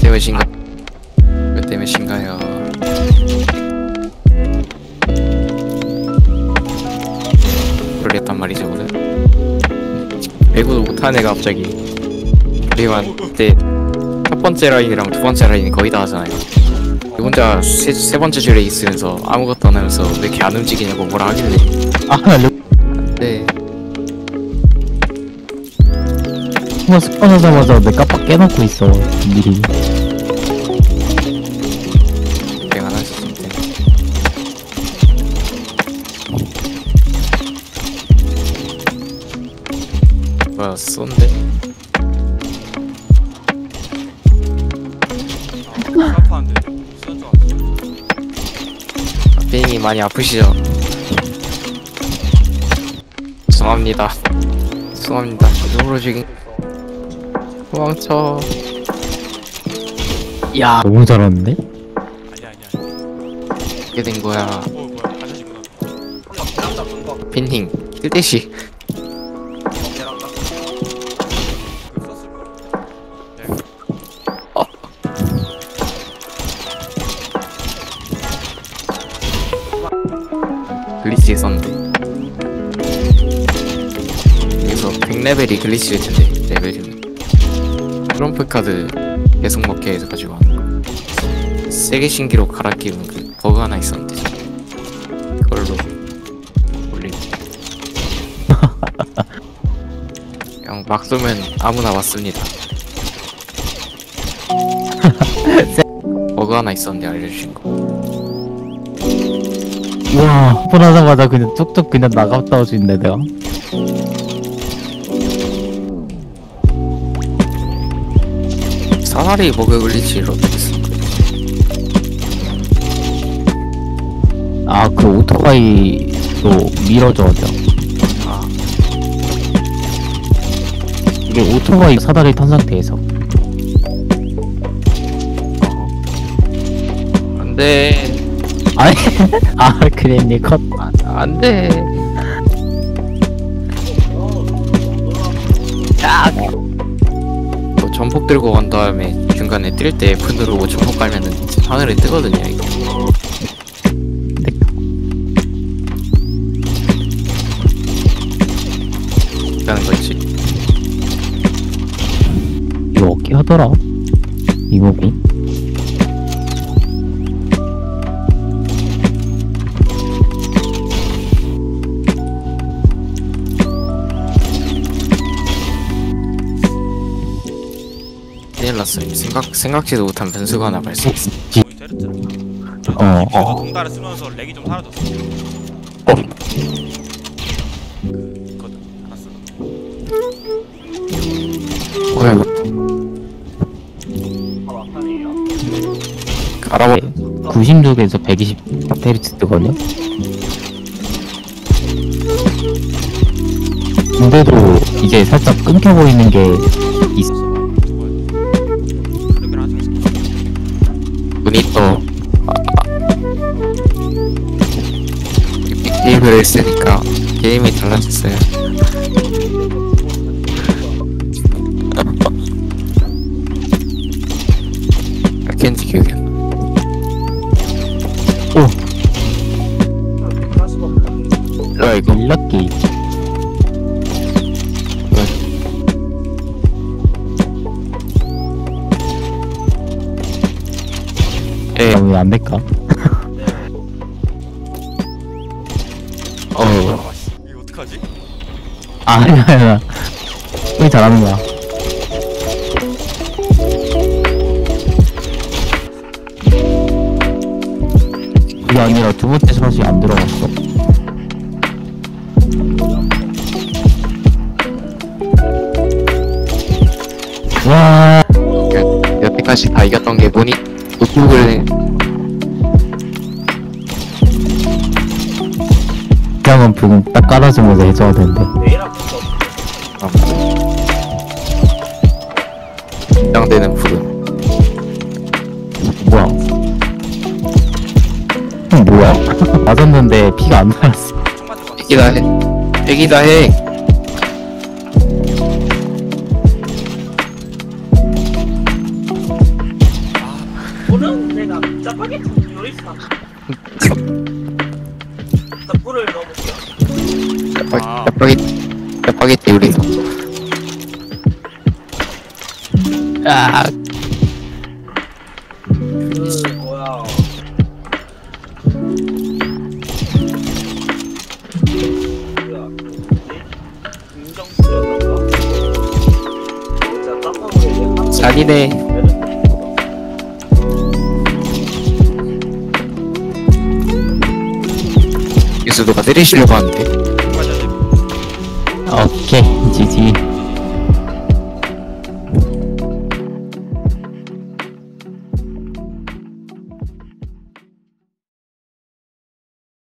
몇몇인가? 몇몇인가요? 모르겠단 말이죠, 오늘. 배구도 못하는 애가 갑자기 우리만 그때 첫 번째 라인이랑 두 번째 라인이 거의 다 하잖아요. 혼자 세 번째 줄에 있으면서 아무것도 안 하면서 왜 이렇게 안 움직이냐고 뭐라 하길래. 네. 정말 스폰하자마자 내 깜빡 깨놓고 있어 미리. 그냥 안 하셨을 때. 뭐야, 쏜데? 아파한데 쓰는 줄 알았어. 비행이 많이 아프시죠? 죄송합니다. 죄송합니다. 누구로 죽인? 도망쳐. 야 너무 잘하는데? 아니야. 어떻게 된 거야? 뭐야 가자시구나. 빈닝 힐대시. 썼을 걸. 글리치에 썼는데 여기서 100레벨이 글리치일 텐데 레벨이면 트럼프 카드 계속 먹게 해가지고 하는 거. 세계 신기로 갈아 끼우는 그 버그 하나 있었는데 그걸로 올리고 그냥 막 쏘면 아무나 맞습니다. 버그 하나 있었는데 알려주신 거. 우와 스폰하자마자 그냥 뚝뚝 그냥 나갔다 올 수 있네 내가. 사다리 버그 글리치를 어떻게 쓴 거야? 아 그 오토바이로 밀어줘야죠. 아, 이게 오토바이 사다리 탄 상태에서. 안돼. 아니 아 그랬니 컷. 안돼. 딱. 뭐 전폭 들고 간 다음에 중간에 뛸 때 F 누르고 전폭 깔면은 하늘에 뜨거든요 이거. 라는 거 있지. 이거 어떻게 하더라? 이 몸이? 큰일 났어요. 생각지도 못한 변수가 하나 발생했어. 거의 때렸잖아. 어. 동달을 쓰면서 렉이 좀 사라졌어. 그거든 하나 쓰. 뭐야 이거. 알아봐. 96에서 120 뜨거든요? 근데도 이제 살짝 끊겨 보이는 게 있어. 그러면 하지 마. 눈이 또 게임을 했으니까 게임이 달라졌어요. 캔지 기억이 안 나. 오! 뭐야 이거. 일락기. 예. 왜 안 될까? 이거 어떡하지? 아니야. 왜 잘하는 거야? 그게 아니라 두 번째 샷이 안 들어갔어. 와. 여태까지 다 이겼던 게 뭐니? 노트북을 그냥은 붕 딱 깔아주면서 해줘야 되는데. 긴장되는 부분. 뭐야? 뭐야? 맞았는데 피가 안 나왔어. 총 맞을 것 같아. 애기다 해. 애기다 해. 짜파게티 요리사. 나 물을 넣어볼게요. 아. 짜파게티 요리사. 아, 뭐야. 뭐야, 긍정수였던가? 진짜 짜파구리에 잔이네. 뉴스 누가 때리시려고 하는데. 맞아. 오케이, 지지.